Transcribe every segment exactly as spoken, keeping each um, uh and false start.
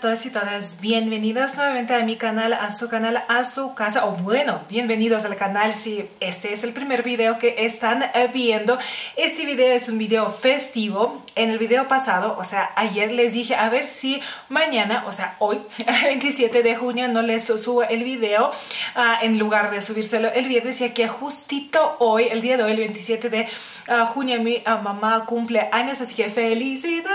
todos y todas, bienvenidos nuevamente a mi canal, a su canal, a su casa, o bueno, bienvenidos al canal si este es el primer video que están viendo. Este video es un video festivo. En el video pasado, o sea, ayer les dije a ver si mañana, o sea, hoy, veintisiete de junio, no les subo el video uh, en lugar de subírselo el viernes, ya que justito hoy, el día de hoy, el veintisiete de junio, mi uh, mamá cumple años, así que felicidades.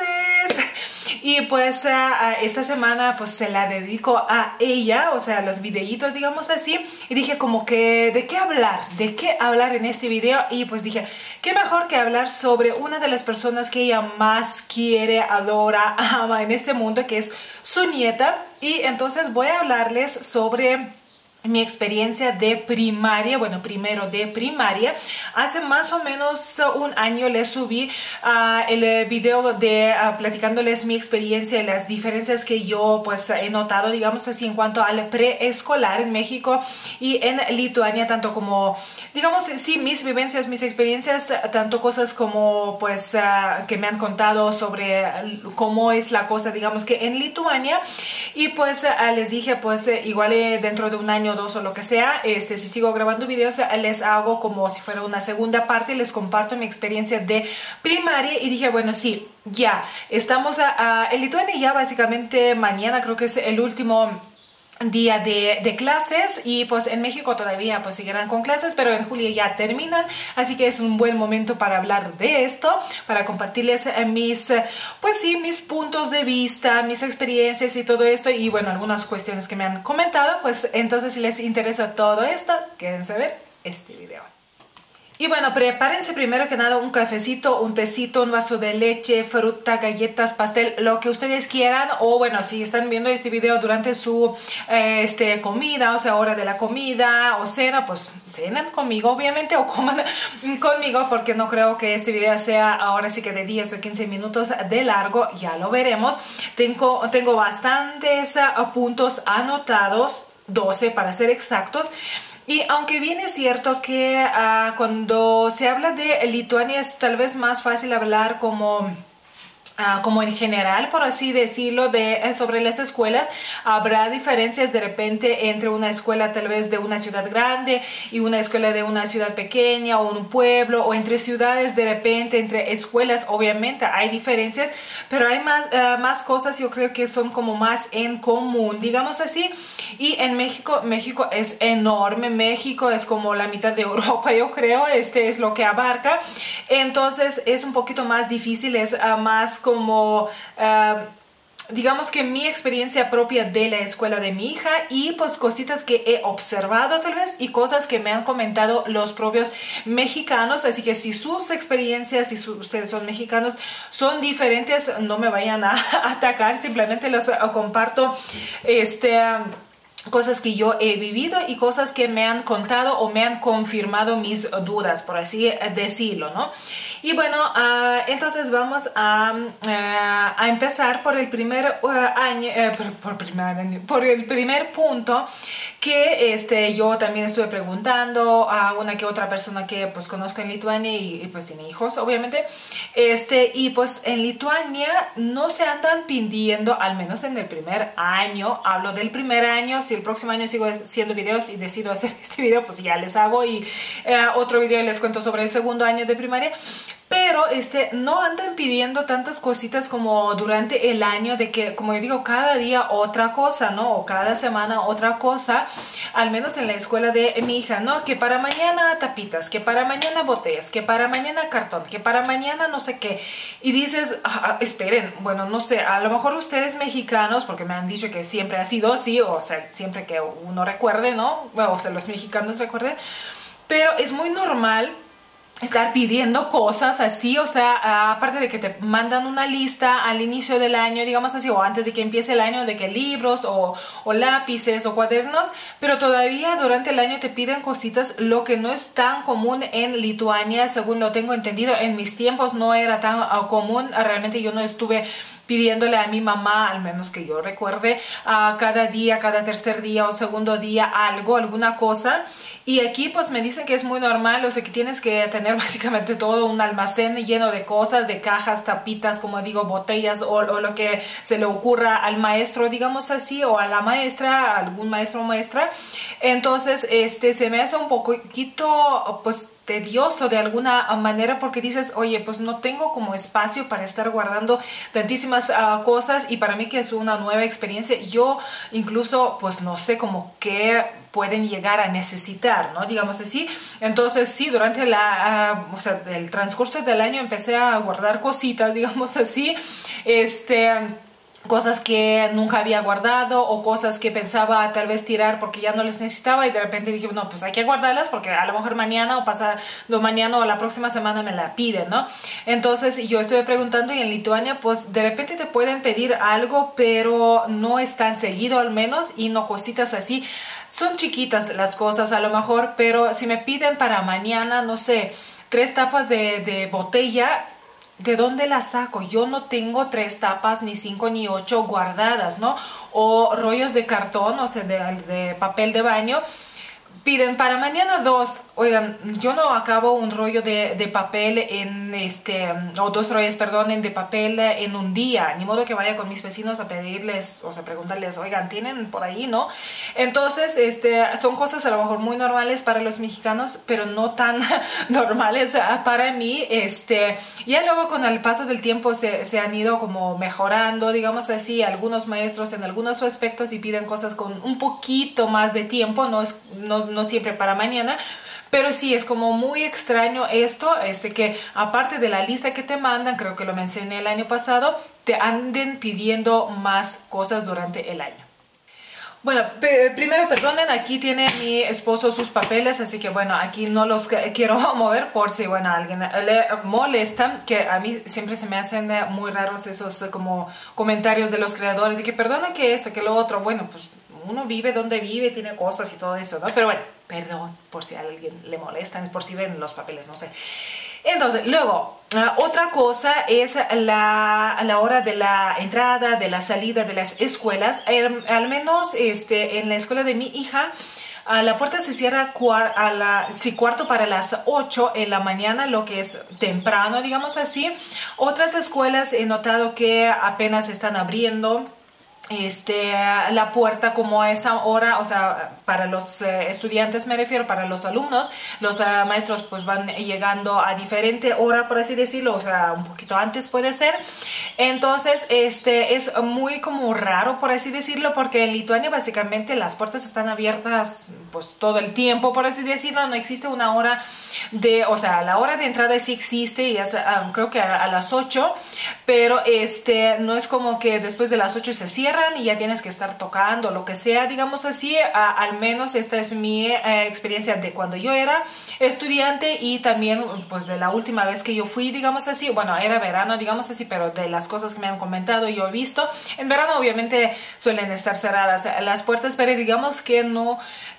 Y pues uh, esta semana pues se la dedico a ella, o sea, los videitos, digamos así. Y dije como que, ¿de qué hablar? ¿De qué hablar en este video? Y pues dije, ¿qué mejor que hablar sobre una de las personas que ella más quiere, adora, ama en este mundo, que es su nieta? Y entonces voy a hablarles sobre mi experiencia de primaria, bueno, primero de primaria. Hace más o menos un año les subí uh, el video de uh, platicándoles mi experiencia y las diferencias que yo pues he notado, digamos así, en cuanto al preescolar en México y en Lituania, tanto como, digamos, sí, mis vivencias, mis experiencias, tanto cosas como pues uh, que me han contado sobre cómo es la cosa, digamos que en Lituania. Y pues uh, les dije, pues uh, igual eh, dentro de un año dos o lo que sea, este, si sigo grabando videos les hago como si fuera una segunda parte, les comparto mi experiencia de primaria. Y dije, bueno, sí, ya estamos a, a, en Lituania ya básicamente mañana creo que es el último día de, de clases, y pues en México todavía pues seguirán con clases, pero en julio ya terminan, así que es un buen momento para hablar de esto, para compartirles eh, mis, eh, pues sí, mis puntos de vista, mis experiencias y todo esto, y bueno, algunas cuestiones que me han comentado. Pues entonces si les interesa todo esto, quédense a ver este video. Y bueno, prepárense primero que nada un cafecito, un tecito, un vaso de leche, fruta, galletas, pastel, lo que ustedes quieran. O bueno, si están viendo este video durante su eh, este, comida, o sea, hora de la comida o cena, pues cenen conmigo obviamente, o coman conmigo, porque no creo que este video sea ahora sí que de diez o quince minutos de largo, ya lo veremos. Tengo, tengo bastantes uh, puntos anotados, doce para ser exactos. Y aunque bien es cierto que uh, cuando se habla de Lituania es tal vez más fácil hablar como... Uh, como en general, por así decirlo, de, eh, sobre las escuelas, habrá diferencias de repente entre una escuela tal vez de una ciudad grande y una escuela de una ciudad pequeña o un pueblo, o entre ciudades de repente, entre escuelas, obviamente hay diferencias, pero hay más, uh, más cosas yo creo que son como más en común, digamos así. Y en México, México es enorme, México es como la mitad de Europa, yo creo, este es lo que abarca, entonces es un poquito más difícil, es uh, más como uh, digamos que mi experiencia propia de la escuela de mi hija, y pues cositas que he observado tal vez y cosas que me han comentado los propios mexicanos. Así que si sus experiencias, si su, ustedes son mexicanos, son diferentes, no me vayan a atacar, simplemente los uh, comparto este... Uh, cosas que yo he vivido y cosas que me han contado o me han confirmado mis dudas, por así decirlo, ¿no? Y bueno, uh, entonces vamos a, uh, a empezar por el primer uh, año, uh, por, por, primer año, por el primer punto que este, yo también estuve preguntando a una que otra persona que pues conozco en Lituania y, y pues tiene hijos, obviamente. Este, y pues en Lituania no se andan pidiendo, al menos en el primer año, hablo del primer año. Si el próximo año sigo haciendo videos y decido hacer este video, pues ya les hago, y eh, otro video les cuento sobre el segundo año de primaria. Pero este, no andan pidiendo tantas cositas como durante el año, de que, como yo digo, cada día otra cosa, ¿no? O cada semana otra cosa, al menos en la escuela de mi hija, ¿no? Que para mañana tapitas, que para mañana botellas, que para mañana cartón, que para mañana no sé qué. Y dices, ah, esperen, bueno, no sé, a lo mejor ustedes mexicanos, porque me han dicho que siempre ha sido así, o sea, siempre que uno recuerde, ¿no? O sea, los mexicanos recuerden, pero es muy normal estar pidiendo cosas así, o sea, aparte de que te mandan una lista al inicio del año, digamos así, o antes de que empiece el año, de que libros o, o lápices o cuadernos, pero todavía durante el año te piden cositas, lo que no es tan común en Lituania, según lo tengo entendido. En mis tiempos no era tan uh, común, realmente yo no estuve pidiéndole a mi mamá, al menos que yo recuerde, uh, cada día, cada tercer día o segundo día algo, alguna cosa. Y aquí pues me dicen que es muy normal, o sea que tienes que tener básicamente todo un almacén lleno de cosas, de cajas, tapitas, como digo, botellas o, o lo que se le ocurra al maestro, digamos así, o a la maestra, algún maestro o maestra. Entonces este se me hace un poquito pues tedioso de alguna manera, porque dices, oye, pues no tengo como espacio para estar guardando tantísimas uh, cosas, y para mí que es una nueva experiencia, yo incluso pues no sé como qué pueden llegar a necesitar, ¿no? Digamos así. Entonces sí, durante la, uh, o sea, el transcurso del año empecé a guardar cositas, digamos así, este... cosas que nunca había guardado o cosas que pensaba tal vez tirar porque ya no les necesitaba, y de repente dije, no, pues hay que guardarlas porque a lo mejor mañana o pasado mañana o la próxima semana me la piden, ¿no? Entonces yo estuve preguntando, y en Lituania pues de repente te pueden pedir algo, pero no es tan seguido al menos, y no cositas así. Son chiquitas las cosas a lo mejor, pero si me piden para mañana, no sé, tres tapas de, de botella, ¿de dónde las saco? Yo no tengo tres tapas, ni cinco, ni ocho guardadas, ¿no? O rollos de cartón, o sea, de, de papel de baño. Piden para mañana dos. Oigan, yo no acabo un rollo de, de papel en este, o dos rollos, perdón, de papel en un día. Ni modo que vaya con mis vecinos a pedirles, o sea, preguntarles, oigan, ¿tienen por ahí, no? Entonces, este, son cosas a lo mejor muy normales para los mexicanos, pero no tan normales para mí. Este, ya luego con el paso del tiempo se, se han ido como mejorando, digamos así, algunos maestros en algunos aspectos, y piden cosas con un poquito más de tiempo, no es, no, no siempre para mañana. Pero sí, es como muy extraño esto, este, que aparte de la lista que te mandan, creo que lo mencioné el año pasado, te anden pidiendo más cosas durante el año. Bueno, primero perdonen, aquí tiene mi esposo sus papeles, así que bueno, aquí no los quiero mover por si, bueno, a alguien le molesta, que a mí siempre se me hacen muy raros esos como comentarios de los creadores, de que perdona que esto, que lo otro. Bueno, pues uno vive donde vive, tiene cosas y todo eso, ¿no? Pero bueno, perdón por si a alguien le molestan, por si ven los papeles, no sé. Entonces, luego, uh, otra cosa es la, la hora de la entrada, de la salida de las escuelas. Eh, al menos este, en la escuela de mi hija, uh, la puerta se cierra a la, sí, cuarto para las ocho en la mañana, lo que es temprano, digamos así. Otras escuelas he notado que apenas están abriendo Este, la puerta como a esa hora, o sea, para los eh, estudiantes me refiero, para los alumnos, los uh, maestros pues van llegando a diferente hora, por así decirlo, o sea, un poquito antes puede ser. Entonces, este, es muy como raro, por así decirlo, porque en Lituania básicamente las puertas están abiertas pues todo el tiempo, por así decirlo, no existe una hora de, o sea, la hora de entrada sí existe, y es, um, creo que a, a las ocho, pero este, no es como que después de las ocho se cierra y ya tienes que estar tocando, lo que sea, digamos así. A, al menos esta es mi eh, experiencia de cuando yo era estudiante, y también pues de la última vez que yo fui, digamos así. Bueno, era verano, digamos así, pero de las cosas que me han comentado yo he visto, en verano obviamente suelen estar cerradas las puertas, pero digamos que no,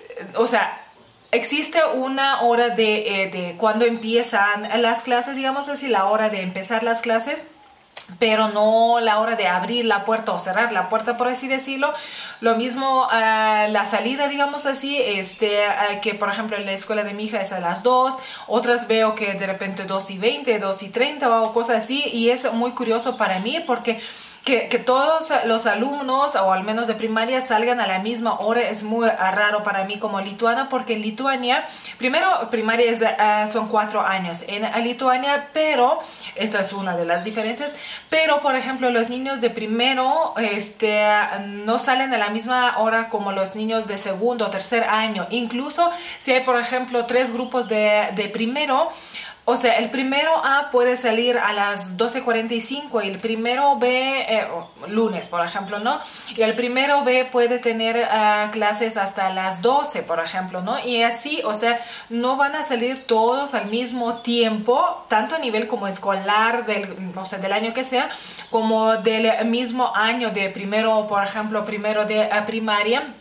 o sea, existe una hora de, eh, de cuando empiezan las clases, digamos así, la hora de empezar las clases, pero no la hora de abrir la puerta o cerrar la puerta, por así decirlo. Lo mismo uh, la salida, digamos así, este, uh, que por ejemplo en la escuela de mi hija es a las dos, otras veo que de repente dos y veinte, dos y treinta o cosas así, y es muy curioso para mí porque Que, que todos los alumnos, o al menos de primaria, salgan a la misma hora es muy raro para mí como lituana, porque en Lituania, primero, primaria es de, uh, son cuatro años en Lituania, pero esta es una de las diferencias. Pero, por ejemplo, los niños de primero este, no salen a la misma hora como los niños de segundo o tercer año. Incluso si hay, por ejemplo, tres grupos de, de primero, o sea, el primero A puede salir a las doce cuarenta y cinco y el primero B, eh, lunes, por ejemplo, ¿no? Y el primero B puede tener uh, clases hasta las doce, por ejemplo, ¿no? Y así, o sea, no van a salir todos al mismo tiempo, tanto a nivel como escolar, del, o sea, del año que sea, como del mismo año de primero, por ejemplo, primero de uh, primaria.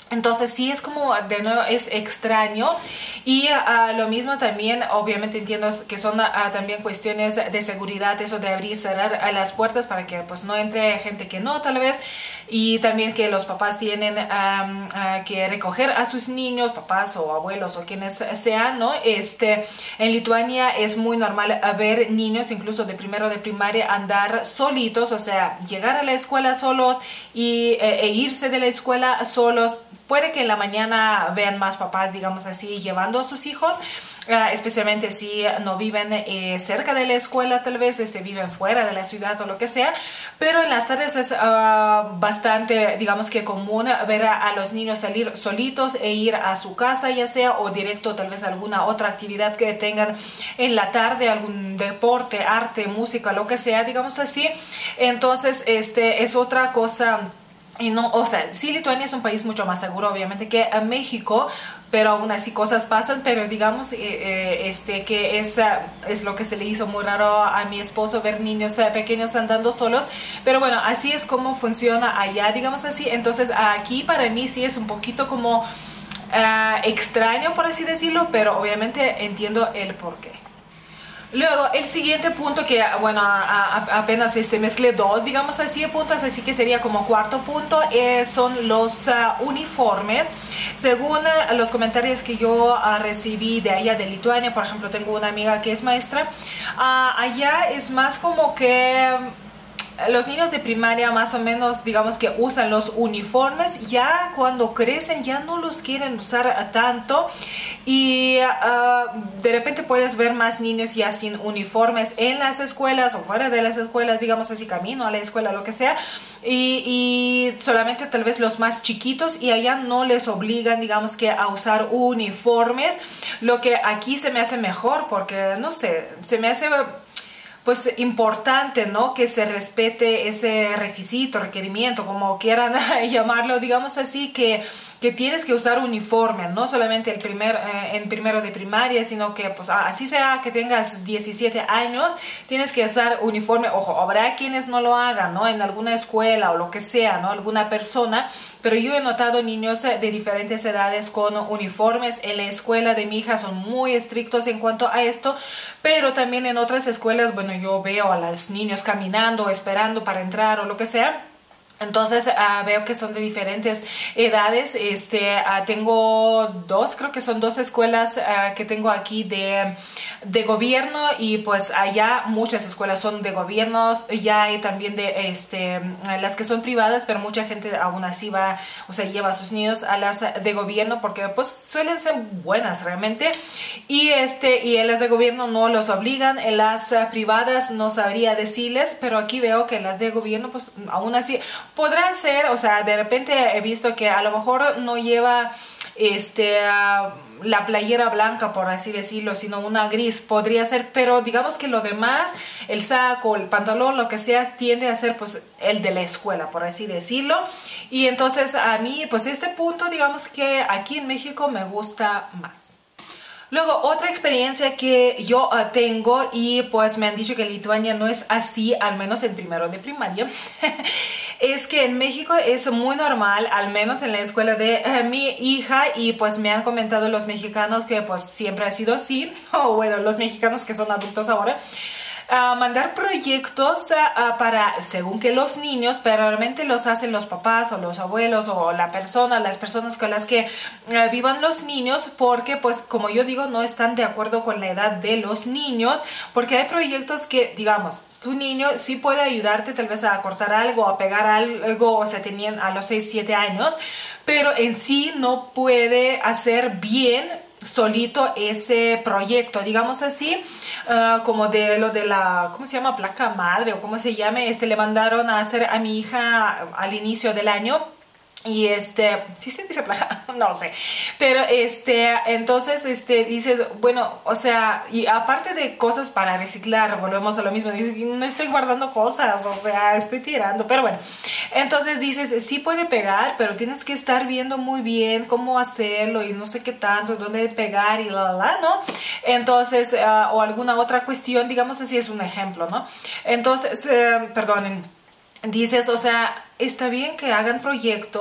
Entonces sí es como, de nuevo, es extraño. Y uh, lo mismo también, obviamente entiendo que son uh, también cuestiones de seguridad, eso de abrir y cerrar uh, las puertas para que pues no entre gente que no, tal vez. Y también que los papás tienen um, uh, que recoger a sus niños, papás o abuelos o quienes sean, ¿no? Este, en Lituania es muy normal ver niños, incluso de primero de primaria, andar solitos, o sea, llegar a la escuela solos y, e, e irse de la escuela solos. Puede que en la mañana vean más papás, digamos así, llevando a sus hijos, uh, especialmente si no viven eh, cerca de la escuela, tal vez este, viven fuera de la ciudad o lo que sea, pero en las tardes es uh, bastante, digamos que común ver a, a los niños salir solitos e ir a su casa, ya sea, o directo tal vez a alguna otra actividad que tengan en la tarde, algún deporte, arte, música, lo que sea, digamos así. Entonces, este es otra cosa. Y no, o sea, sí, Lituania es un país mucho más seguro, obviamente, que México, pero aún así cosas pasan, pero digamos eh, eh, este, que es, uh, es lo que se le hizo muy raro a mi esposo, ver niños uh, pequeños andando solos, pero bueno, así es como funciona allá, digamos así. Entonces aquí para mí sí es un poquito como uh, extraño, por así decirlo, pero obviamente entiendo el porqué. Luego, el siguiente punto que, bueno, a, a, apenas este, mezclé dos, digamos así, puntos, así que sería como cuarto punto, eh, son los uh, uniformes. Según uh, los comentarios que yo uh, recibí de allá de Lituania, por ejemplo, tengo una amiga que es maestra, uh, allá es más como que los niños de primaria más o menos, digamos que usan los uniformes, ya cuando crecen ya no los quieren usar tanto y uh, de repente puedes ver más niños ya sin uniformes en las escuelas o fuera de las escuelas, digamos así, camino a la escuela, lo que sea, y, y solamente tal vez los más chiquitos, y allá no les obligan, digamos que a usar uniformes, lo que aquí se me hace mejor porque, no sé, se me hace pues importante, ¿no? Que se respete ese requisito, requerimiento, como quieran llamarlo, digamos así, que, que tienes que usar uniforme, no solamente el primer, eh, en primero de primaria, sino que pues así sea que tengas diecisiete años, tienes que usar uniforme. Ojo, habrá quienes no lo hagan, ¿no? En alguna escuela o lo que sea, ¿no? Alguna persona, pero yo he notado niños de diferentes edades con uniformes. En la escuela de mi hija son muy estrictos en cuanto a esto, pero también en otras escuelas, bueno, yo veo a los niños caminando, esperando para entrar o lo que sea. Entonces uh, veo que son de diferentes edades. Este, uh, tengo dos, creo que son dos escuelas uh, que tengo aquí de, de gobierno, y pues allá muchas escuelas son de gobiernos, ya hay también de este, las que son privadas, pero mucha gente aún así va, o sea, lleva a sus niños a las de gobierno porque pues suelen ser buenas realmente, y, este, y en las de gobierno no los obligan. En las uh, privadas no sabría decirles, pero aquí veo que en las de gobierno pues aún así podrá ser, o sea, de repente he visto que a lo mejor no lleva este, uh, la playera blanca, por así decirlo, sino una gris, podría ser, pero digamos que lo demás, el saco, el pantalón, lo que sea, tiende a ser pues el de la escuela, por así decirlo. Y entonces a mí, pues este punto, digamos que aquí en México me gusta más. Luego, otra experiencia que yo uh, tengo, y pues me han dicho que en Lituania no es así, al menos en primero de primaria, es que en México es muy normal, al menos en la escuela de uh, mi hija, y pues me han comentado los mexicanos que pues siempre ha sido así, o bueno, los mexicanos que son adultos ahora, Uh, mandar proyectos uh, para, según que los niños, pero realmente los hacen los papás o los abuelos o la persona, las personas con las que uh, vivan los niños, porque pues como yo digo, no están de acuerdo con la edad de los niños, porque hay proyectos que, digamos, tu niño sí puede ayudarte tal vez a cortar algo, a pegar algo, o sea, tenían a los seis, siete años, pero en sí no puede hacer bien solito ese proyecto, digamos así, uh, como de lo de la, ¿cómo se llama? Placa madre o cómo se llame, este le mandaron a hacer a mi hija al inicio del año. Y este, ¿sí se dice placa? No sé. Pero este, entonces, este, dices, bueno, o sea, y aparte de cosas para reciclar, volvemos a lo mismo, dices, no estoy guardando cosas, o sea, estoy tirando, pero bueno. Entonces dices, sí puede pegar, pero tienes que estar viendo muy bien cómo hacerlo y no sé qué tanto, dónde pegar y la, la, la, ¿no? Entonces, uh, o alguna otra cuestión, digamos así, es un ejemplo, ¿no? Entonces, eh, perdonen. Dices, o sea, está bien que hagan proyectos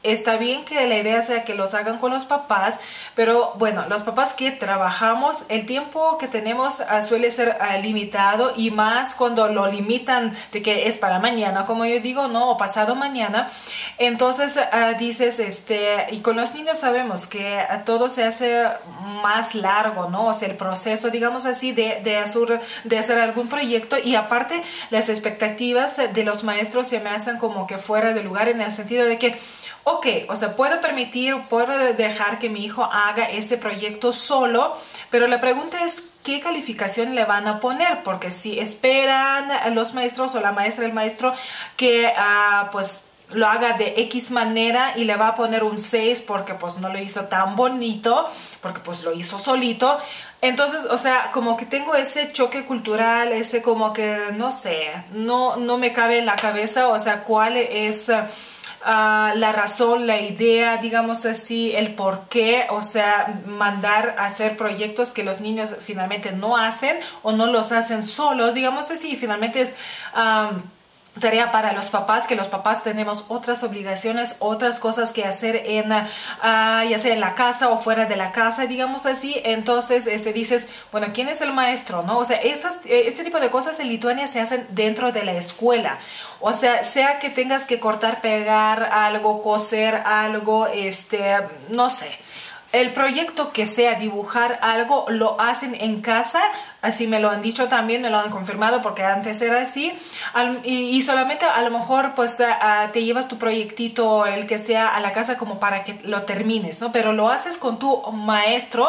está bien que la idea sea que los hagan con los papás, pero bueno, los papás que trabajamos, el tiempo que tenemos uh, suele ser uh, limitado, y más cuando lo limitan de que es para mañana, como yo digo, ¿no? O pasado mañana. Entonces uh, dices, este, y con los niños sabemos que uh, todo se hace más largo, ¿no? O sea, el proceso, digamos así, de, de, hacer, de hacer algún proyecto, y aparte las expectativas de los maestros se me hacen como que fuera de lugar, en el sentido de que ok, o sea, puedo permitir, puedo dejar que mi hijo haga ese proyecto solo, pero la pregunta es qué calificación le van a poner, porque si esperan los maestros o la maestra, el maestro, que uh, pues lo haga de X manera y le va a poner un seis porque pues no lo hizo tan bonito, porque pues lo hizo solito. Entonces, o sea, como que tengo ese choque cultural, ese como que, no sé, no, no me cabe en la cabeza, o sea, cuál es... Uh, Uh, la razón, la idea, digamos así, el por qué, o sea, mandar a hacer proyectos que los niños finalmente no hacen o no los hacen solos, digamos así, y finalmente es... Um, tarea para los papás, que los papás tenemos otras obligaciones, otras cosas que hacer en, uh, ya sea en la casa o fuera de la casa, digamos así. Entonces este, dices, bueno, ¿quién es el maestro? ¿No? O sea, estas, este tipo de cosas en Lituania se hacen dentro de la escuela. O sea, sea que tengas que cortar, pegar algo, coser algo, este, no sé. El proyecto que sea dibujar algo, lo hacen en casa, así me lo han dicho también, me lo han confirmado, porque antes era así, y, y solamente a lo mejor pues uh, te llevas tu proyectito, el que sea, a la casa como para que lo termines, ¿no? Pero lo haces con tu maestro,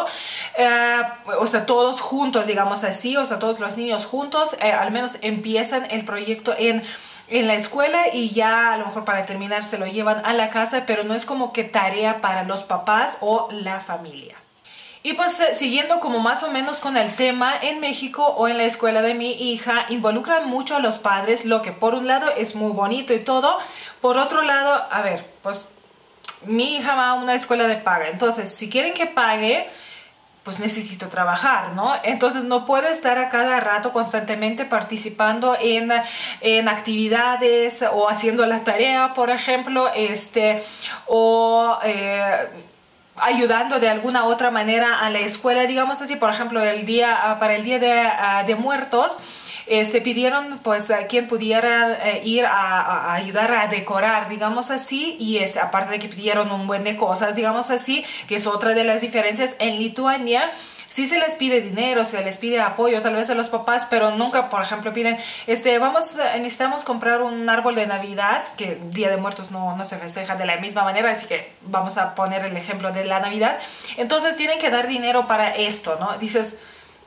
uh, o sea, todos juntos, digamos así, o sea, todos los niños juntos, eh, al menos empiezan el proyecto en... en la escuela, y ya a lo mejor para terminar se lo llevan a la casa, pero no es como que tarea para los papás o la familia. Y pues siguiendo como más o menos con el tema, en México o en la escuela de mi hija involucran mucho a los padres, lo que por un lado es muy bonito y todo, por otro lado, a ver, pues mi hija va a una escuela de paga, entonces si quieren que pague, pues necesito trabajar, ¿no? Entonces no puedo estar a cada rato constantemente participando en, en actividades o haciendo la tarea, por ejemplo, este, o... Eh, ayudando de alguna otra manera a la escuela, digamos así. Por ejemplo, el día, para el Día de, de Muertos, Este, pidieron pues a quien pudiera eh, ir a, a ayudar a decorar, digamos así, y es, aparte de que pidieron un buen de cosas, digamos así, que es otra de las diferencias. En Lituania sí se les pide dinero, se les pide apoyo tal vez a los papás, pero nunca, por ejemplo, piden, este, vamos, necesitamos comprar un árbol de Navidad, que Día de Muertos no, no se festeja de la misma manera, así que vamos a poner el ejemplo de la Navidad. Entonces tienen que dar dinero para esto, ¿no? Dices,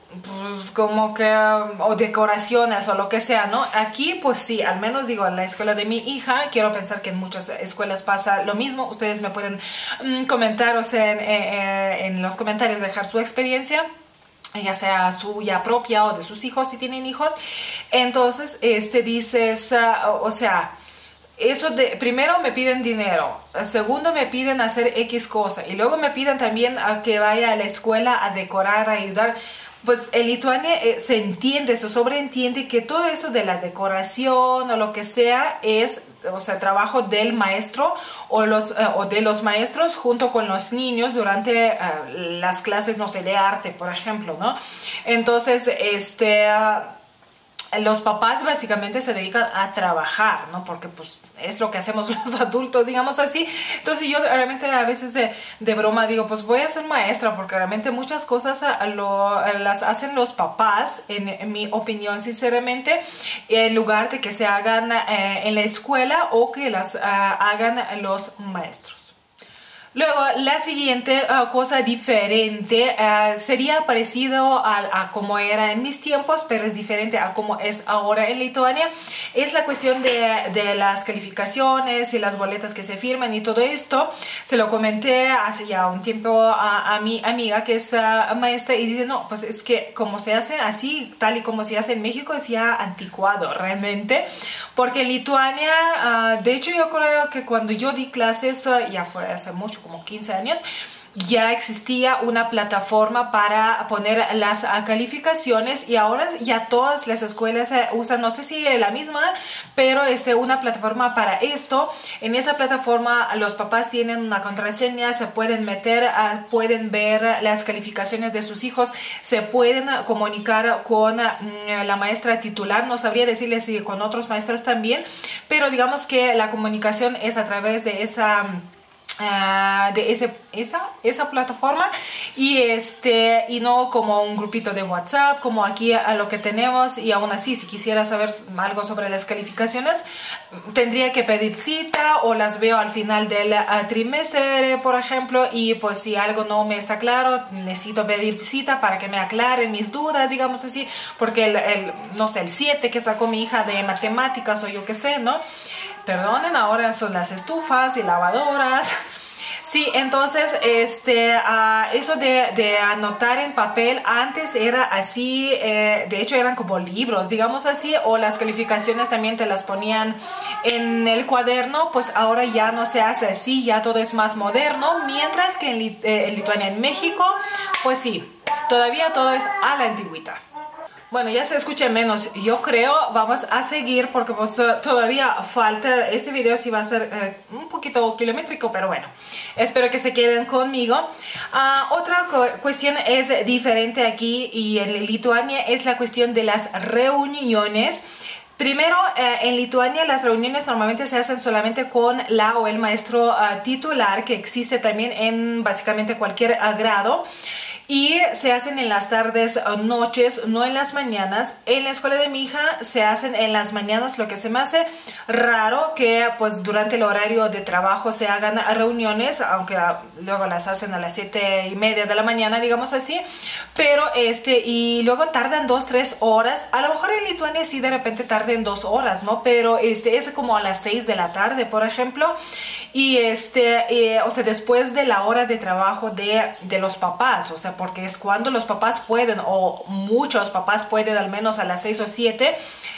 pues como que, o decoraciones o lo que sea, ¿no? Aquí pues sí, al menos digo, en la escuela de mi hija, quiero pensar que en muchas escuelas pasa lo mismo. Ustedes me pueden mm, comentar, o sea, en, eh, en los comentarios dejar su experiencia, ya sea suya propia o de sus hijos si tienen hijos. Entonces, este, dices, uh, o sea, eso de, primero me piden dinero, segundo me piden hacer X cosa, y luego me piden también a que vaya a la escuela a decorar, a ayudar. Pues en Lituania eh, se entiende, se sobreentiende que todo eso de la decoración o lo que sea es, o sea, trabajo del maestro o, los, eh, o de los maestros junto con los niños durante eh, las clases, no sé, de arte, por ejemplo, ¿no? Entonces, este... Uh, los papás básicamente se dedican a trabajar, ¿no? Porque pues es lo que hacemos los adultos, digamos así. Entonces yo realmente a veces de, de broma digo, pues voy a ser maestra, porque realmente muchas cosas a, a lo, a las hacen los papás, en, en mi opinión, sinceramente, en lugar de que se hagan eh, en la escuela o que las uh, hagan los maestros. Luego, la siguiente uh, cosa diferente uh, sería parecido a, a como era en mis tiempos, pero es diferente a como es ahora en Lituania. Es la cuestión de, de las calificaciones y las boletas que se firman y todo esto. Se lo comenté hace ya un tiempo a, a mi amiga que es uh, maestra, y dice, no, pues es que como se hace así, tal y como se hace en México, es ya anticuado realmente. Porque en Lituania, uh, de hecho yo creo que cuando yo di clases, uh, ya fue hace mucho, como quince años, ya existía una plataforma para poner las uh, calificaciones, y ahora ya todas las escuelas uh, usan, no sé si la misma, pero este, una plataforma para esto. En esa plataforma los papás tienen una contraseña, se pueden meter, uh, pueden ver las calificaciones de sus hijos, se pueden uh, comunicar con uh, la maestra titular. No sabría decirles si con otros maestros también, pero digamos que la comunicación es a través de esa... Uh, de ese, esa, esa plataforma, y este y no como un grupito de WhatsApp como aquí a lo que tenemos. Y aún así, si quisiera saber algo sobre las calificaciones, tendría que pedir cita, o las veo al final del uh, trimestre, por ejemplo, y pues si algo no me está claro, necesito pedir cita para que me aclaren mis dudas, digamos así, porque el, el no sé, el siete que sacó mi hija de matemáticas, o yo qué sé, ¿no? Perdonen, ahora son las estufas y lavadoras. Sí, entonces este, uh, eso de, de anotar en papel antes era así, eh, de hecho eran como libros, digamos así, o las calificaciones también te las ponían en el cuaderno. Pues ahora ya no se hace así, ya todo es más moderno, mientras que en, Lit eh, en Lituania, en México, pues sí, todavía todo es a la antigüita. Bueno, ya se escucha menos, yo creo. Vamos a seguir porque pues, todavía falta. Este video sí va a ser eh, un poquito kilométrico, pero bueno, espero que se queden conmigo. Uh, otra cuestión es diferente aquí y en Lituania, es la cuestión de las reuniones. Primero, eh, en Lituania las reuniones normalmente se hacen solamente con la o el maestro uh, titular, que existe también en básicamente cualquier uh, grado. Y se hacen en las tardes o noches, no en las mañanas. En la escuela de mi hija se hacen en las mañanas, lo que se me hace raro que pues durante el horario de trabajo se hagan reuniones, aunque luego las hacen a las siete y media de la mañana, digamos así. Pero este, y luego tardan dos, tres horas. A lo mejor en Lituania sí de repente tarden dos horas, ¿no? Pero este es como a las seis de la tarde, por ejemplo. Y este, eh, o sea, después de la hora de trabajo de, de los papás, o sea, porque es cuando los papás pueden, o muchos papás pueden al menos a las seis o siete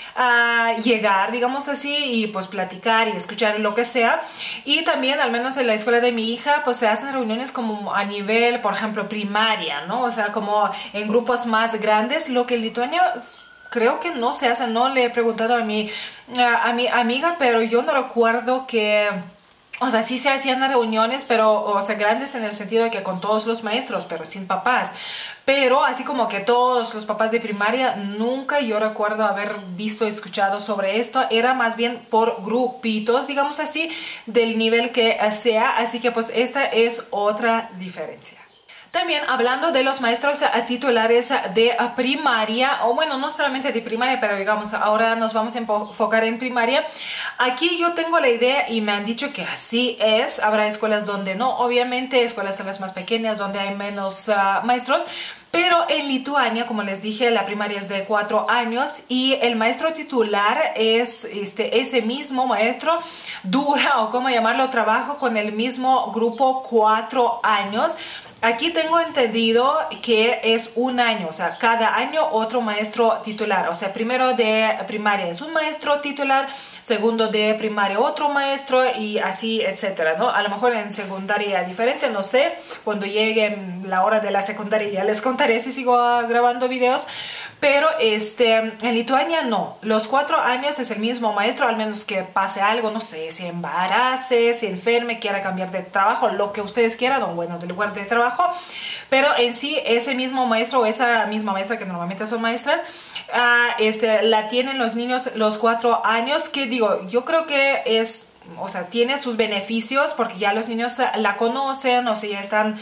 uh, llegar, digamos así, y pues platicar y escuchar lo que sea. Y también, al menos en la escuela de mi hija, pues se hacen reuniones como a nivel, por ejemplo, primaria, ¿no? O sea, como en grupos más grandes, lo que en Lituania creo que no se hace. No le he preguntado a mi, uh, a mi amiga, pero yo no recuerdo que... O sea, sí se hacían reuniones, pero, o sea, grandes en el sentido de que con todos los maestros, pero sin papás. Pero así como que todos los papás de primaria, nunca yo recuerdo haber visto, escuchado sobre esto. Era más bien por grupitos, digamos así, del nivel que sea. Así que pues esta es otra diferencia. También hablando de los maestros titulares de primaria, o bueno, no solamente de primaria, pero digamos ahora nos vamos a enfocar en primaria. Aquí yo tengo la idea y me han dicho que así es. Habrá escuelas donde no, obviamente, escuelas tal vez más pequeñas donde hay menos uh, maestros. Pero en Lituania, como les dije, la primaria es de cuatro años y el maestro titular es este, ese mismo maestro, dura o como llamarlo, trabajo con el mismo grupo cuatro años. Aquí tengo entendido que es un año, o sea, cada año otro maestro titular. O sea, primero de primaria es un maestro titular, segundo de primaria otro maestro y así, etcétera, ¿no? A lo mejor en secundaria diferente, no sé. Cuando llegue la hora de la secundaria ya les contaré si sigo grabando videos. Pero este, en Lituania no. Los cuatro años es el mismo maestro, al menos que pase algo, no sé, si embarace, si enferme, quiera cambiar de trabajo, lo que ustedes quieran, o bueno, de lugar de trabajo. Pero en sí, ese mismo maestro o esa misma maestra, que normalmente son maestras, uh, este, la tienen los niños los cuatro años, que digo, yo creo que es... O sea, tiene sus beneficios porque ya los niños la conocen, o sea, ya están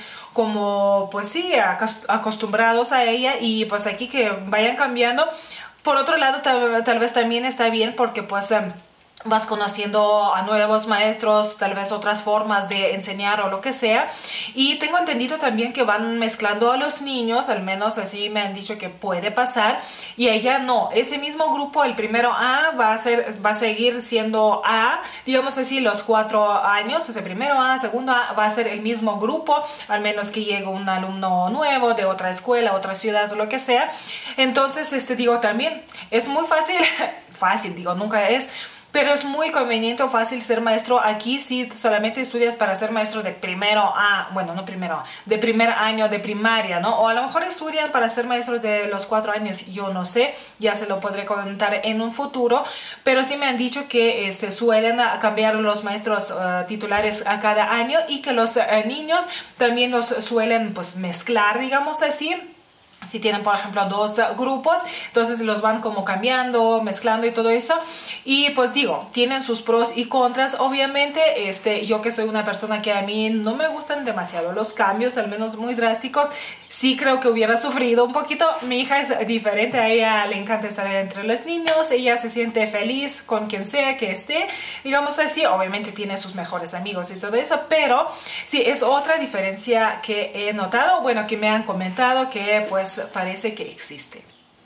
como, pues sí, acostumbrados a ella, y pues aquí que vayan cambiando. Por otro lado, tal, tal vez también está bien porque pues... Um, vas conociendo a nuevos maestros, tal vez otras formas de enseñar o lo que sea. Y tengo entendido también que van mezclando a los niños, al menos así me han dicho que puede pasar. Y ella no, ese mismo grupo, el primero A, va a, ser, va a seguir siendo A, digamos así, los cuatro años. O sea, primero A, segundo A, va a ser el mismo grupo, al menos que llegue un alumno nuevo de otra escuela, otra ciudad o lo que sea. Entonces, este, digo, también es muy fácil, fácil, digo, nunca es... pero es muy conveniente o fácil ser maestro aquí si solamente estudias para ser maestro de primero a, bueno, no primero A, de primer año de primaria, ¿no? O a lo mejor estudian para ser maestro de los cuatro años, yo no sé, ya se lo podré comentar en un futuro, pero sí me han dicho que eh, se suelen cambiar los maestros uh, titulares a cada año y que los uh, niños también los suelen pues mezclar, digamos así. Si tienen, por ejemplo, dos uh, grupos, entonces los van como cambiando, mezclando y todo eso. Y pues digo, tienen sus pros y contras. Obviamente, este, yo que soy una persona que a mí no me gustan demasiado los cambios, al menos muy drásticos, sí creo que hubiera sufrido un poquito. Mi hija es diferente, a ella le encanta estar entre los niños, ella se siente feliz con quien sea que esté, digamos así. Obviamente tiene sus mejores amigos y todo eso, pero sí, es otra diferencia que he notado, bueno, que me han comentado que pues parece que existe.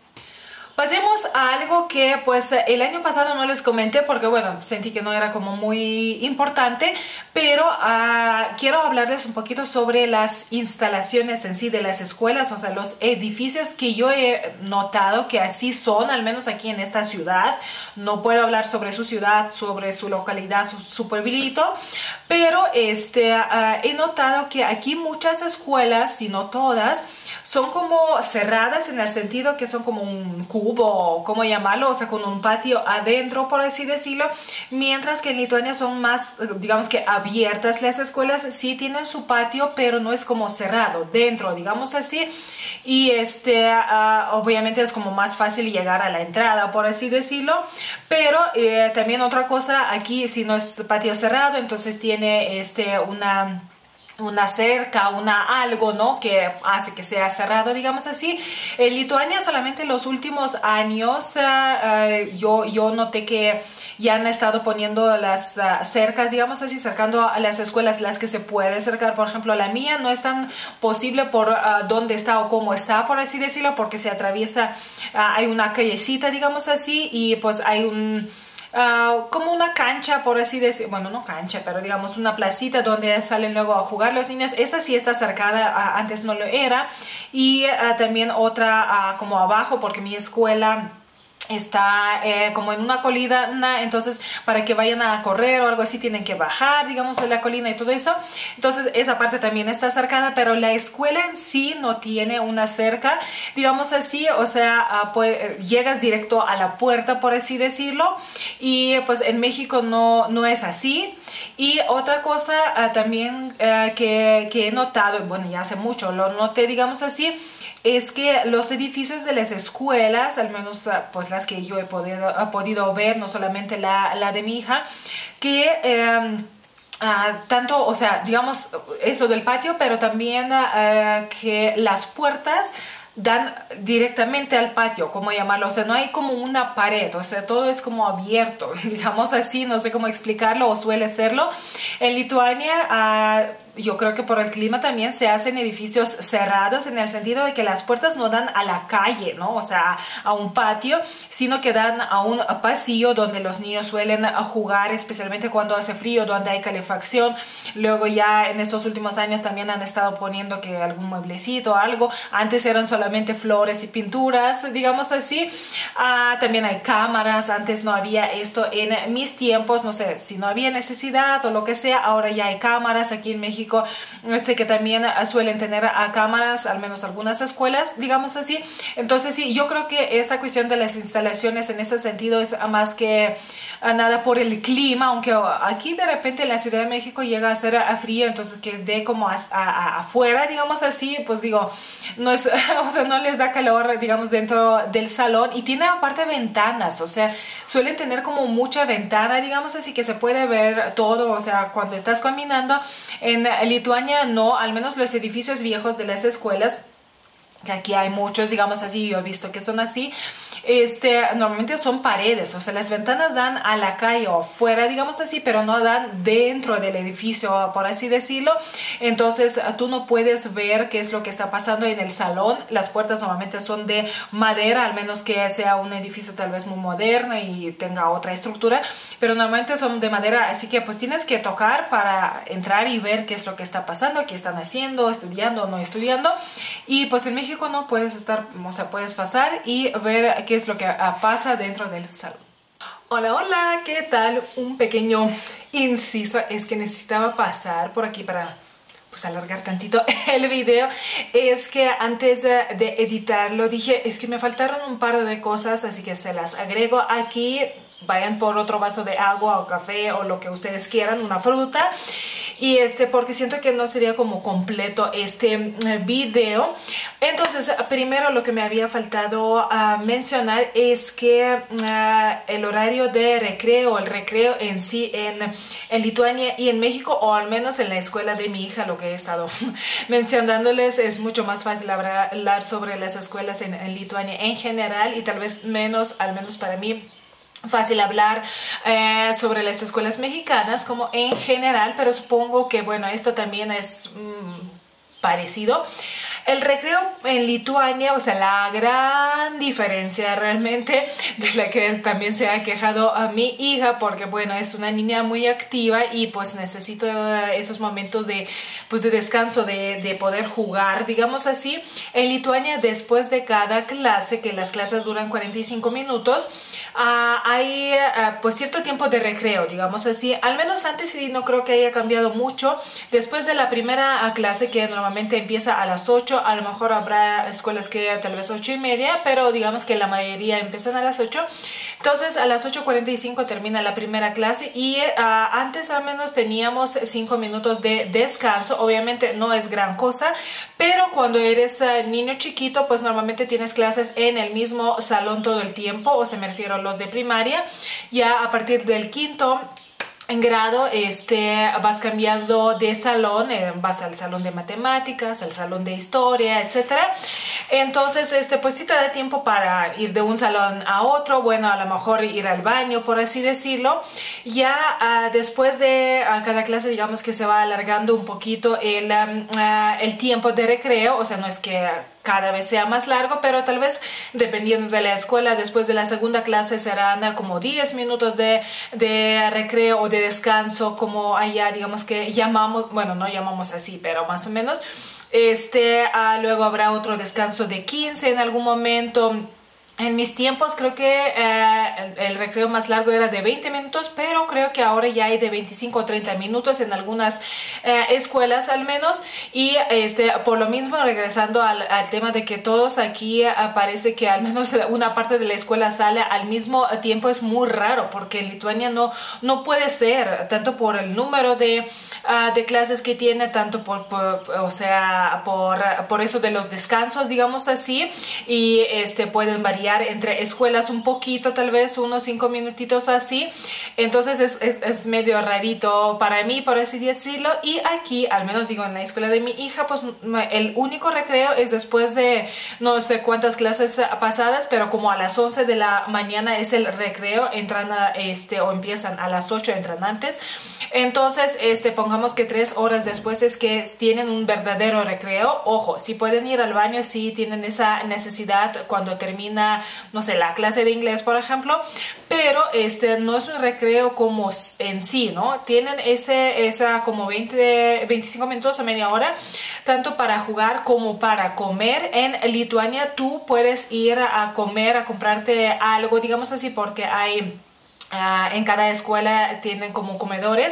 Pasemos a algo que pues el año pasado no les comenté porque bueno, sentí que no era como muy importante, pero uh, quiero hablarles un poquito sobre las instalaciones en sí de las escuelas, o sea, los edificios que yo he notado que así son, al menos aquí en esta ciudad. No puedo hablar sobre su ciudad, sobre su localidad, su, su pueblito, pero este, uh, he notado que aquí muchas escuelas, si no todas, son como cerradas en el sentido que son como un cubo, ¿cómo llamarlo? O sea, con un patio adentro, por así decirlo. Mientras que en Lituania son más, digamos que abiertas las escuelas. Sí tienen su patio, pero no es como cerrado, dentro, digamos así. Y este, uh, obviamente es como más fácil llegar a la entrada, por así decirlo. Pero eh, también otra cosa, aquí si no es patio cerrado, entonces tiene este, una... una cerca, una algo, ¿no? Que hace que sea cerrado, digamos así. En Lituania solamente los últimos años uh, uh, yo, yo noté que ya han estado poniendo las uh, cercas, digamos así, cercando a las escuelas las que se puede cercar. Por ejemplo, la mía no es tan posible por uh, dónde está o cómo está, por así decirlo, porque se atraviesa, uh, hay una callecita, digamos así, y pues hay un... Uh, como una cancha, por así decir, bueno, no cancha, pero digamos una placita donde salen luego a jugar los niños. Esta sí está cercada, uh, antes no lo era. Y uh, también otra uh, como abajo, porque mi escuela está eh, como en una colina, entonces para que vayan a correr o algo así tienen que bajar, digamos, de la colina y todo eso. Entonces esa parte también está cercada, pero la escuela en sí no tiene una cerca, digamos así, o sea, uh, pues, llegas directo a la puerta, por así decirlo, y pues en México no, no es así. Y otra cosa uh, también uh, que, que he notado, bueno, ya hace mucho lo noté, digamos así, es que los edificios de las escuelas, al menos pues las que yo he podido, he podido ver, no solamente la, la de mi hija, que eh, uh, tanto, o sea, digamos eso del patio, pero también uh, que las puertas dan directamente al patio, ¿cómo llamarlo? O sea, no hay como una pared, o sea, todo es como abierto, digamos así, no sé cómo explicarlo, o suele serlo. En Lituania, uh, yo creo que por el clima también se hacen edificios cerrados en el sentido de que las puertas no dan a la calle, ¿no? O sea, a un patio, sino que dan a un pasillo donde los niños suelen jugar, especialmente cuando hace frío, donde hay calefacción. Luego ya en estos últimos años también han estado poniendo que algún mueblecito o algo. Antes eran solamente flores y pinturas, digamos así. Ah, también hay cámaras. Antes no había esto en mis tiempos, no sé si no había necesidad o lo que sea. Ahora ya hay cámaras aquí en México. Sé que también suelen tener a cámaras, al menos algunas escuelas, digamos así. Entonces sí, yo creo que esa cuestión de las instalaciones en ese sentido es más que nada por el clima, aunque aquí de repente en la Ciudad de México llega a ser a frío, entonces que dé como a, a, a afuera, digamos así, pues digo, no es, o sea, no les da calor, digamos, dentro del salón. Y tiene aparte ventanas, o sea, suelen tener como mucha ventana, digamos así, que se puede ver todo, o sea, cuando estás caminando. En Lituania no, al menos los edificios viejos de las escuelas, que aquí hay muchos, digamos así, yo he visto que son así, este, normalmente son paredes, o sea, las ventanas dan a la calle o afuera, digamos así, pero no dan dentro del edificio, por así decirlo. Entonces tú no puedes ver qué es lo que está pasando en el salón. Las puertas normalmente son de madera, al menos que sea un edificio tal vez muy moderno y tenga otra estructura, pero normalmente son de madera, así que pues tienes que tocar para entrar y ver qué es lo que está pasando, qué están haciendo, estudiando o no estudiando. Y pues en México no puedes estar, o sea, puedes pasar y ver qué es lo que pasa dentro del salón. Hola, hola, ¿qué tal? Un pequeño inciso, es que necesitaba pasar por aquí para pues alargar tantito el video. Es que antes de, de editarlo dije, es que me faltaron un par de cosas, así que se las agrego aquí. Vayan por otro vaso de agua o café o lo que ustedes quieran, una fruta. Y este, porque siento que no sería como completo este video. Entonces, primero lo que me había faltado uh, mencionar es que uh, el horario de recreo, el recreo en sí en, en Lituania y en México, o al menos en la escuela de mi hija, lo que he estado mencionándoles, es mucho más fácil hablar sobre las escuelas en, en Lituania en general y tal vez menos, al menos para mí, fácil hablar eh, sobre las escuelas mexicanas como en general, pero supongo que bueno, esto también es mmm, parecido. El recreo en Lituania, o sea, la gran diferencia realmente de la que también se ha quejado a mi hija, porque bueno, es una niña muy activa y pues necesito esos momentos de, pues, de descanso, de, de poder jugar, digamos así. En Lituania, después de cada clase, que las clases duran cuarenta y cinco minutos, uh, hay uh, pues cierto tiempo de recreo, digamos así. Al menos antes, y no creo que haya cambiado mucho, después de la primera uh, clase, que normalmente empieza a las ocho, a lo mejor habrá escuelas que tal vez ocho y media, pero digamos que la mayoría empiezan a las ocho. Entonces a las ocho cuarenta y cinco termina la primera clase y uh, antes al menos teníamos cinco minutos de descanso. Obviamente no es gran cosa, pero cuando eres uh, niño chiquito, pues normalmente tienes clases en el mismo salón todo el tiempo, o sea, me refiero a los de primaria. Ya a partir del quinto en grado, este, vas cambiando de salón, eh, vas al salón de matemáticas, al salón de historia, etcétera. Entonces, este, pues sí te da tiempo para ir de un salón a otro, bueno, a lo mejor ir al baño, por así decirlo. Ya uh, después de uh, cada clase, digamos que se va alargando un poquito el, um, uh, el tiempo de recreo, o sea, no es que cada vez sea más largo, pero tal vez dependiendo de la escuela, después de la segunda clase serán como diez minutos de, de recreo o de descanso, como allá digamos que llamamos, bueno, no llamamos así, pero más o menos. Este, uh, luego habrá otro descanso de quince en algún momento. En mis tiempos creo que eh, el, el recreo más largo era de veinte minutos, pero creo que ahora ya hay de veinticinco o treinta minutos en algunas eh, escuelas al menos. Y este, por lo mismo, regresando al, al tema de que todos aquí eh, parece que al menos una parte de la escuela sale al mismo tiempo, es muy raro, porque en Lituania no, no puede ser, tanto por el número de, uh, de clases que tiene, tanto por, por o sea, por, por eso de los descansos, digamos así, y este, pueden variar entre escuelas un poquito, tal vez unos cinco minutitos así. Entonces es, es, es medio rarito para mí, por así decirlo. Y aquí, al menos digo en la escuela de mi hija, pues el único recreo es después de no sé cuántas clases pasadas, pero como a las once de la mañana es el recreo, entran a, este, o empiezan a las ocho, entran antes. Entonces, este, pongamos que tres horas después es que tienen un verdadero recreo. Ojo, si pueden ir al baño, si tienen esa necesidad cuando termina, no sé, la clase de inglés, por ejemplo, pero este no es un recreo como en sí, ¿no? Tienen ese, esa como veinte, veinticinco minutos a media hora, tanto para jugar como para comer. En Lituania tú puedes ir a comer, a comprarte algo, digamos así, porque hay... Uh, en cada escuela tienen como comedores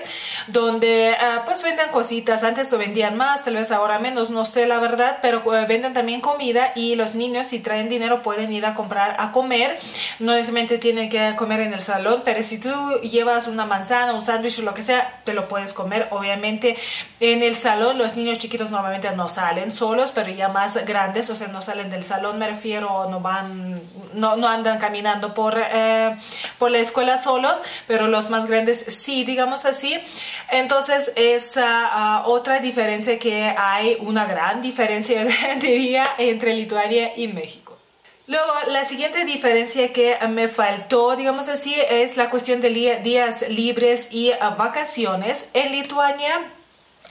donde uh, pues venden cositas. Antes lo vendían más, tal vez ahora menos, no sé la verdad, pero uh, venden también comida, y los niños, si traen dinero, pueden ir a comprar a comer. No necesariamente tienen que comer en el salón, pero si tú llevas una manzana, un sándwich o lo que sea, te lo puedes comer. Obviamente en el salón los niños chiquitos normalmente no salen solos, pero ya más grandes, o sea, no salen del salón, me refiero, no van, no, no andan caminando por, eh, por la escuela solos, pero los más grandes sí, digamos así. Entonces es uh, uh, otra diferencia, que hay una gran diferencia diría entre Lituania y México. Luego, la siguiente diferencia que me faltó, digamos así, es la cuestión de días libres y uh, vacaciones. En Lituania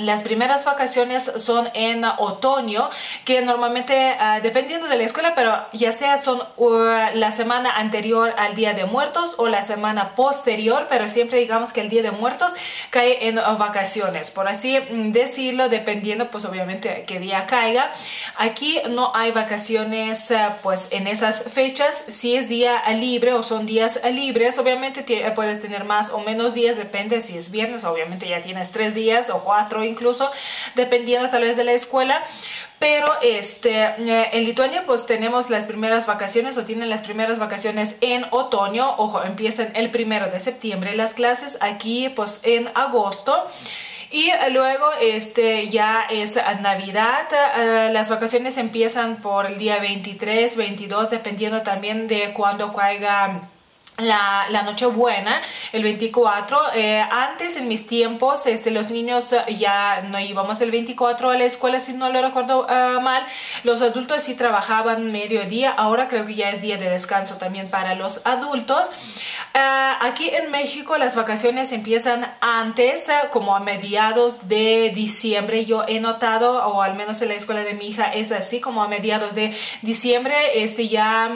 Las primeras vacaciones son en otoño, que normalmente, uh, dependiendo de la escuela, pero ya sea son uh, la semana anterior al Día de Muertos o la semana posterior, pero siempre digamos que el Día de Muertos cae en uh, vacaciones, por así decirlo, dependiendo pues obviamente qué día caiga. Aquí no hay vacaciones uh, pues en esas fechas. Si es día libre o son días libres, obviamente puedes tener más o menos días, depende. Si es viernes, obviamente ya tienes tres días o cuatro, incluso dependiendo tal vez de la escuela. Pero este, en Lituania pues tenemos las primeras vacaciones o tienen las primeras vacaciones en otoño. Ojo, empiezan el primero de septiembre las clases, aquí pues en agosto. Y luego este, ya es Navidad. Uh, las vacaciones empiezan por el día veintitrés, veintidós, dependiendo también de cuándo caiga La, la Nochebuena, el veinticuatro. Eh, antes, en mis tiempos, este, los niños uh, ya no íbamos el veinticuatro a la escuela, si no lo recuerdo uh, mal. Los adultos sí trabajaban mediodía. Ahora creo que ya es día de descanso también para los adultos. Uh, aquí en México las vacaciones empiezan antes, uh, como a mediados de diciembre. Yo he notado, o al menos en la escuela de mi hija es así, como a mediados de diciembre, este ya...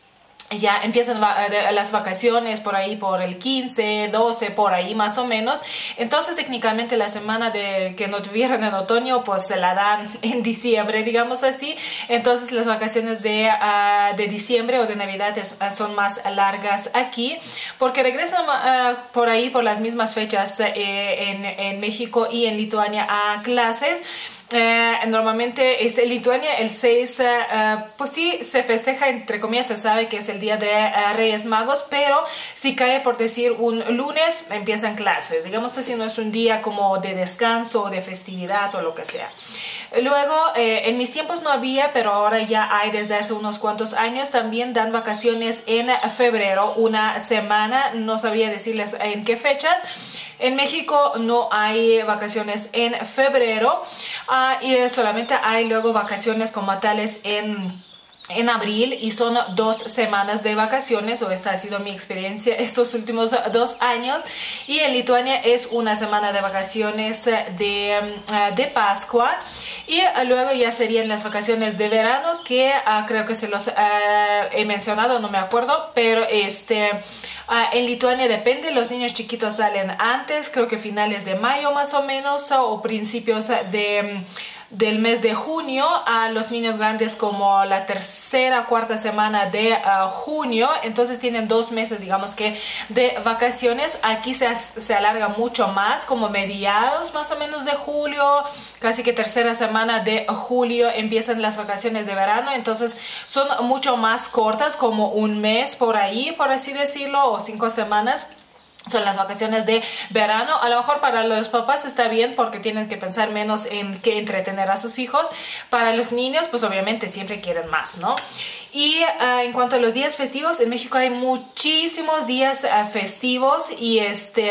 ya empiezan las vacaciones por ahí por el quince, doce, por ahí más o menos. Entonces técnicamente la semana de que no tuvieron en otoño pues se la dan en diciembre, digamos así. Entonces las vacaciones de, uh, de diciembre o de Navidad es, uh, son más largas aquí, porque regresan uh, por ahí por las mismas fechas eh, en, en México y en Lituania a clases. Eh, normalmente este, en Lituania el seis, uh, pues sí se festeja, entre comillas, se sabe que es el día de uh, Reyes Magos, pero si cae por decir un lunes empiezan clases, digamos así, no es un día como de descanso o de festividad o lo que sea. Luego, eh, en mis tiempos no había, pero ahora ya hay desde hace unos cuantos años. También dan vacaciones en febrero, una semana, no sabría decirles en qué fechas. En México no hay vacaciones en febrero, uh, y solamente hay luego vacaciones como tales en... en abril, y son dos semanas de vacaciones, o esta ha sido mi experiencia estos últimos dos años. Y en Lituania es una semana de vacaciones de, de Pascua, y luego ya serían las vacaciones de verano, que uh, creo que se los uh, he mencionado, no me acuerdo, pero este... Uh, en Lituania depende, los niños chiquitos salen antes, creo que finales de mayo más o menos, o principios de... del mes de junio. A los niños grandes como la tercera cuarta semana de uh, junio. Entonces tienen dos meses, digamos que, de vacaciones. Aquí se, se alarga mucho más, como mediados más o menos de julio, casi que tercera semana de julio empiezan las vacaciones de verano. Entonces son mucho más cortas, como un mes por ahí, por así decirlo, o cinco semanas. Son las vacaciones de verano. A lo mejor para los papás está bien, porque tienen que pensar menos en qué entretener a sus hijos. Para los niños, pues obviamente siempre quieren más, ¿no? Y uh, en cuanto a los días festivos, en México hay muchísimos días uh, festivos, y este...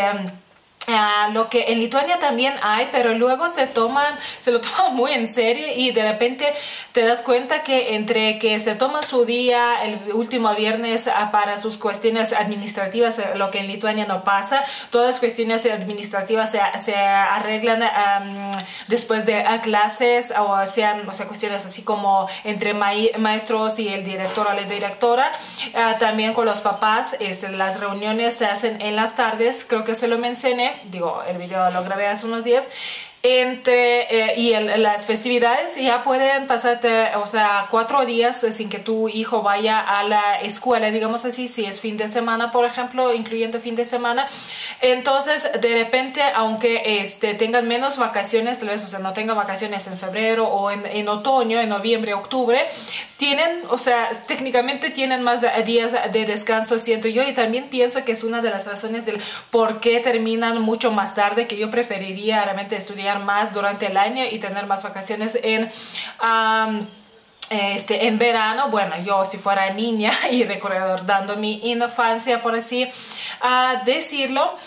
Uh, lo que en Lituania también hay, pero luego se toman, se lo toman muy en serio, y de repente te das cuenta que entre que se toma su día el último viernes uh, para sus cuestiones administrativas, uh, lo que en Lituania no pasa, todas las cuestiones administrativas se, se arreglan um, después de uh, clases, o sean, o sea, cuestiones así como entre ma maestros y el director o la directora. Uh, también con los papás, este, las reuniones se hacen en las tardes, creo que se lo mencioné. Digo, el video lo grabé hace unos días. Entre, eh, y el, las festividades ya pueden pasarte, o sea, cuatro días sin que tu hijo vaya a la escuela, digamos así, si es fin de semana, por ejemplo, incluyendo fin de semana. Entonces, de repente, aunque este, tengan menos vacaciones, tal vez, o sea, no tengan vacaciones en febrero o en, en otoño, en noviembre, octubre, tienen, o sea, técnicamente tienen más días de descanso, siento yo, y también pienso que es una de las razones del por qué terminan mucho más tarde, que yo preferiría realmente estudiar más durante el año y tener más vacaciones en... Um, Este, en verano. Bueno, yo si fuera niña y recordando mi infancia, por así uh, decirlo.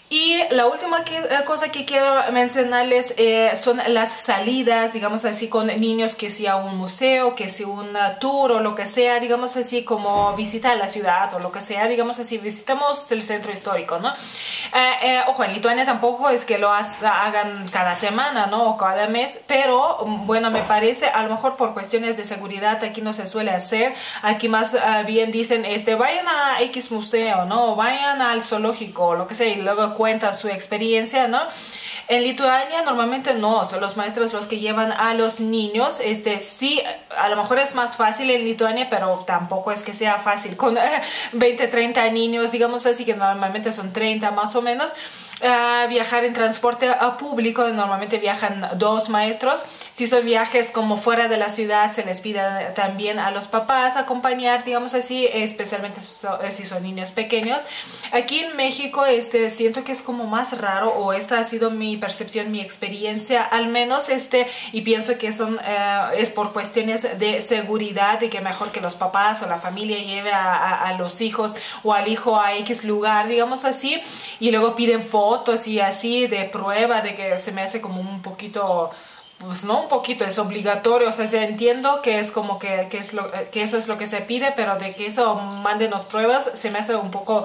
Y la última que, cosa que quiero mencionarles eh, son las salidas, digamos así, con niños, que sea un museo, que sea un tour o lo que sea, digamos así, como visitar la ciudad o lo que sea, digamos así, visitamos el centro histórico, ¿no? Eh, eh, ojo, en Lituania tampoco es que lo has, hagan cada semana, ¿no? O cada mes, pero bueno, me parece, a lo mejor por cuestiones de seguridad aquí no se suele hacer, aquí más uh, bien dicen, este, vayan a X museo, ¿no? O vayan al zoológico o lo que sea, y luego cuenta su experiencia, ¿no? En Lituania normalmente no, son los maestros los que llevan a los niños. Este, sí, a lo mejor es más fácil en Lituania, pero tampoco es que sea fácil con eh, veinte, treinta niños, digamos así, que normalmente son treinta más o menos. Uh, viajar en transporte uh, público, normalmente viajan dos maestros. Si son viajes como fuera de la ciudad, se les pide también a los papás acompañar, digamos así, especialmente si son niños pequeños. Aquí en México este, siento que es como más raro, o esta ha sido mi percepción, mi experiencia al menos, este, y pienso que son, uh, es por cuestiones de seguridad, y que mejor que los papás o la familia lleve a, a, a los hijos o al hijo a X lugar, digamos así, y luego piden fotos fotos y así de prueba, de que se me hace como un poquito, pues no un poquito, es obligatorio. O sea, se entiendo que es como que, que, es lo, que eso es lo que se pide, pero de que eso mándenos pruebas se me hace un poco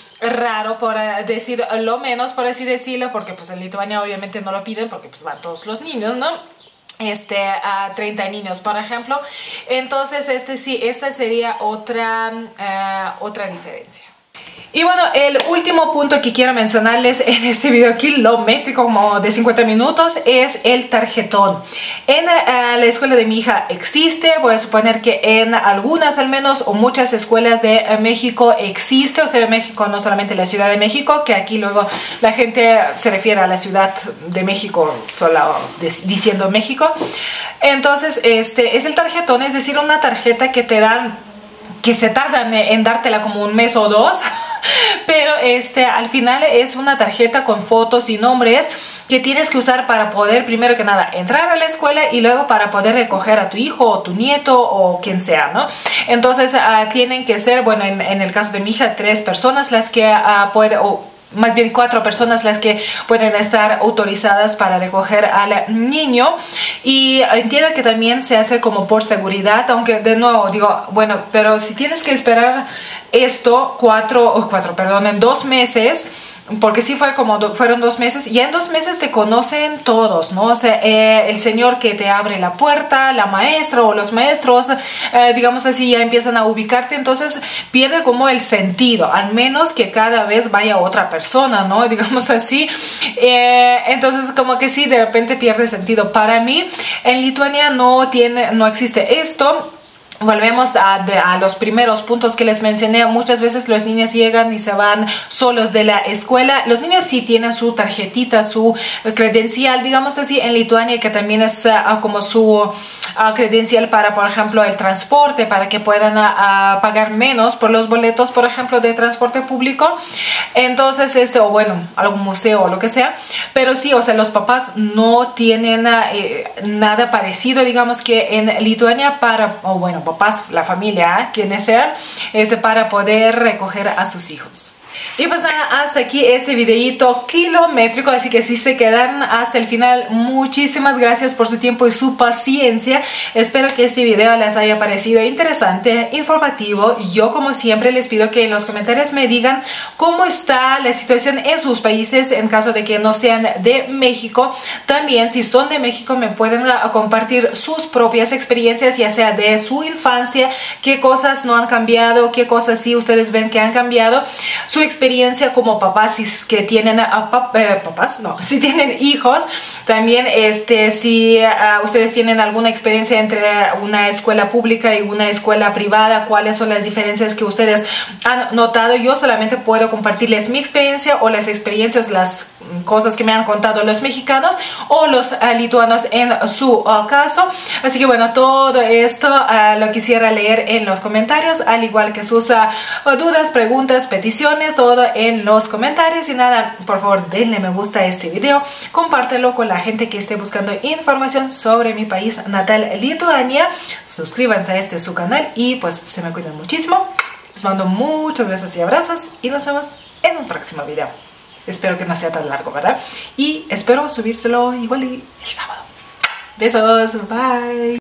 raro, por decir lo menos, por así decirlo, porque pues en Lituania obviamente no lo piden, porque pues van todos los niños, ¿no? Este, a treinta niños, por ejemplo. Entonces, este sí, esta sería otra, uh, otra diferencia. Y bueno, el último punto que quiero mencionarles en este video kilométrico como de cincuenta minutos es el tarjetón. En uh, la escuela de mi hija existe, voy a suponer que en algunas al menos o muchas escuelas de uh, México existe, o sea, de México, no solamente la Ciudad de México, que aquí luego la gente se refiere a la Ciudad de México solo diciendo México. Entonces, este es el tarjetón, es decir, una tarjeta que te dan, que se tardan en dártela como un mes o dos, pero este, al final es una tarjeta con fotos y nombres que tienes que usar para poder, primero que nada, entrar a la escuela, y luego para poder recoger a tu hijo o tu nieto o quien sea, ¿no? Entonces uh, tienen que ser, bueno, en, en el caso de mi hija, tres personas las que uh, pueden, o más bien cuatro personas las que pueden estar autorizadas para recoger al niño. Y entiendo que también se hace como por seguridad, aunque de nuevo digo, bueno, pero si tienes que esperar esto cuatro, o cuatro, perdón, en dos meses, porque sí fue como do, fueron dos meses, y en dos meses te conocen todos, ¿no? O sea, eh, el señor que te abre la puerta, la maestra o los maestros, eh, digamos así, ya empiezan a ubicarte, entonces pierde como el sentido, al menos que cada vez vaya otra persona, ¿no? Digamos así, eh, entonces como que sí, de repente pierde sentido. Para mí, en Lituania no tiene, no existe esto. Volvemos a, de, a los primeros puntos que les mencioné. Muchas veces los niños llegan y se van solos de la escuela. Los niños sí tienen su tarjetita, su credencial, digamos así, en Lituania, que también es uh, como su uh, credencial para, por ejemplo, el transporte, para que puedan uh, pagar menos por los boletos, por ejemplo, de transporte público. Entonces, este, o bueno, algún museo o lo que sea. Pero sí, o sea, los papás no tienen uh, eh, nada parecido, digamos, que en Lituania para, o bueno, papás, la familia, ¿eh? quienes sean, este, para poder recoger a sus hijos. Y pues nada, hasta aquí este videíto kilométrico, así que si se quedaron hasta el final, muchísimas gracias por su tiempo y su paciencia. Espero que este video les haya parecido interesante, informativo. Yo, como siempre, les pido que en los comentarios me digan cómo está la situación en sus países, en caso de que no sean de México. También, si son de México, me pueden compartir sus propias experiencias, ya sea de su infancia, qué cosas no han cambiado, qué cosas sí ustedes ven que han cambiado, su experiencia como papás, si es que tienen a pap eh, papás, no, si tienen hijos, también este, si uh, ustedes tienen alguna experiencia entre una escuela pública y una escuela privada, cuáles son las diferencias que ustedes han notado. Yo solamente puedo compartirles mi experiencia o las experiencias, las cosas que me han contado los mexicanos o los uh, lituanos en su uh, caso. Así que bueno, todo esto uh, lo quisiera leer en los comentarios, al igual que sus uh, dudas, preguntas, peticiones, todo en los comentarios. Y nada, por favor denle me gusta a este video, compártelo con la gente que esté buscando información sobre mi país natal, Lituania. Suscríbanse a este su canal y pues se me cuidan muchísimo. Les mando muchos besos y abrazos y nos vemos en un próximo video. espero que no sea tan largo, ¿verdad? Y espero subírselo igual y el sábado. Besos, bye.